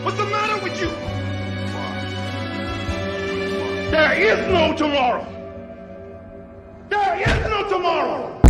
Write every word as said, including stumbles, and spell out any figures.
What's the matter with you? There is no tomorrow. There is no tomorrow.